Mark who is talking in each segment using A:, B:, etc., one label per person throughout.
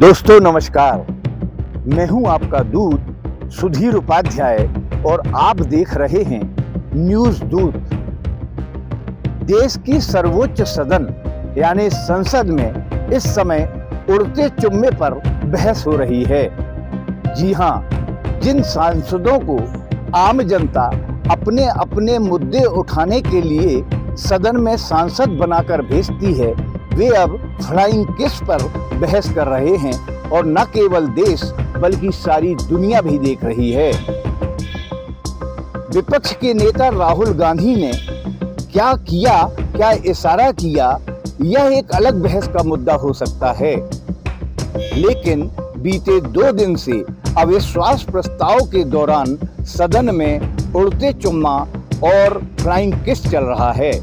A: दोस्तों नमस्कार, मैं हूं आपका दूत सुधीर उपाध्याय और आप देख रहे हैं न्यूज़ दूत। देश की सर्वोच्च सदन यानी संसद में इस समय उड़ते चुम्मे पर बहस हो रही है। जी हां, जिन सांसदों को आम जनता अपने अपने मुद्दे उठाने के लिए सदन में सांसद बनाकर भेजती है, वे अब फ्लाइंग किस पर बहस कर रहे हैं और न केवल देश बल्कि सारी दुनिया भी देख रही है। विपक्ष के नेता राहुल गांधी ने क्या किया, क्या इशारा किया, यह एक अलग बहस का मुद्दा हो सकता है। लेकिन बीते 2 दिन से अविश्वास प्रस्ताव के दौरान सदन में उड़ते चुम्मा और फ्लाइंग किस चल रहा है।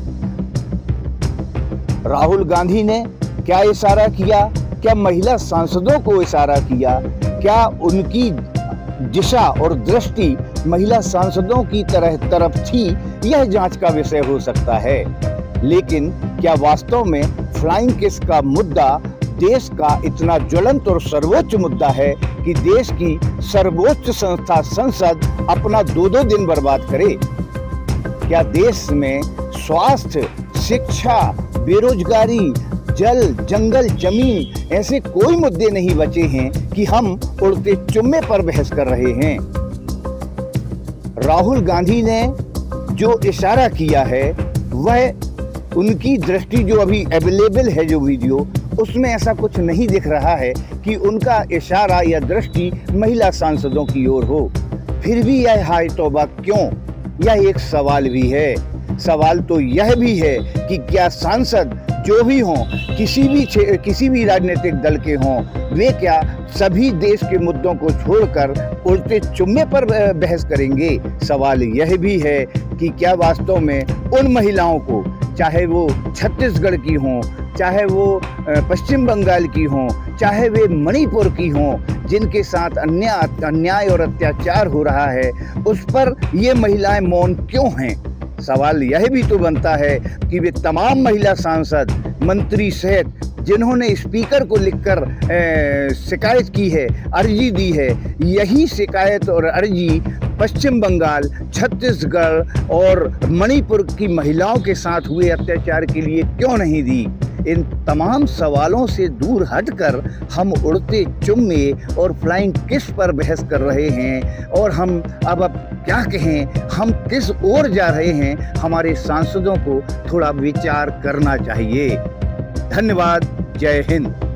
A: राहुल गांधी ने क्या इशारा किया, क्या महिला सांसदों को इशारा किया, क्या उनकी दिशा और दृष्टि महिला सांसदों की तरफ थी, यह जांच का विषय हो सकता है। लेकिन क्या वास्तव में फ्लाइंग किस का मुद्दा देश का इतना ज्वलंत और सर्वोच्च मुद्दा है कि देश की सर्वोच्च संस्था संसद अपना 2-2 दिन बर्बाद करे? क्या देश में स्वास्थ्य, शिक्षा, बेरोजगारी, जल, जंगल, जमीन ऐसे कोई मुद्दे नहीं बचे हैं कि हम उड़ते चुम्मे पर बहस कर रहे हैं? राहुल गांधी ने जो इशारा किया है वह उनकी दृष्टि जो अभी अवेलेबल है, जो वीडियो, उसमें ऐसा कुछ नहीं दिख रहा है कि उनका इशारा या दृष्टि महिला सांसदों की ओर हो। फिर भी यह हाय तौबा क्यों, यह एक सवाल भी है। सवाल तो यह भी है कि क्या सांसद जो भी हों, किसी भी राजनीतिक दल के हों, वे क्या सभी देश के मुद्दों को छोड़कर उड़ते चुम्मे पर बहस करेंगे? सवाल यह भी है कि क्या वास्तव में उन महिलाओं को, चाहे वो छत्तीसगढ़ की हों, चाहे वो पश्चिम बंगाल की हों, चाहे वे मणिपुर की हों, जिनके साथ अन्याय और अत्याचार हो रहा है, उस पर ये महिलाएं मौन क्यों हैं? सवाल यह भी तो बनता है कि वे तमाम महिला सांसद, मंत्री सहित जिन्होंने स्पीकर को लिखकर शिकायत की है, अर्जी दी है, यही शिकायत और अर्जी पश्चिम बंगाल, छत्तीसगढ़ और मणिपुर की महिलाओं के साथ हुए अत्याचार के लिए क्यों नहीं दी? इन तमाम सवालों से दूर हटकर हम उड़ते चुम्मे और फ्लाइंग किस पर बहस कर रहे हैं और हम अब क्या कहें, हम किस ओर जा रहे हैं? हमारे सांसदों को थोड़ा विचार करना चाहिए। धन्यवाद। जय हिंद।